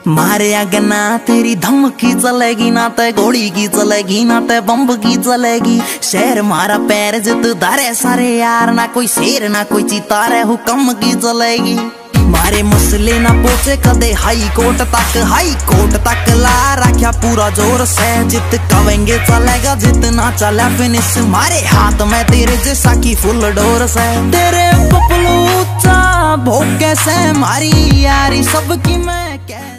मारे अगना तेरी धमकी चलेगी, ना ते गोली की चलेगी ना ते बम्ब की चलेगी। शहर मारा पैर जित दारे सारे यार, ना कोई शेर ना कोई चीता रे हुक्म की चलेगी। मारे मसले ना पहुंचे कदे हाई कोर्ट तक ला रखा पूरा जोर से। जित कवेंगे चलेगा, जितना चला फिनिश मारे हाथ में तेरे जैसा की फुल डोर से। तेरे पपलू चा भोग कैसे मारी यारी सबकी मैं